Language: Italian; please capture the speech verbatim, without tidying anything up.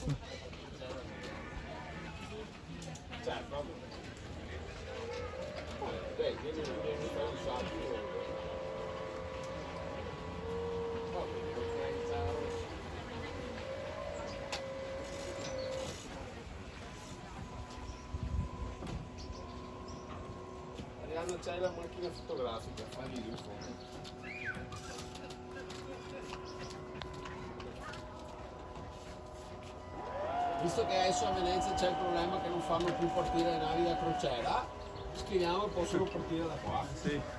Non c'hai la macchina fotografica, fagli le foto. Visto che adesso a Venezia c'è il problema che non fanno più partire le navi da crociera, scriviamo e possono partire da qua. Sì.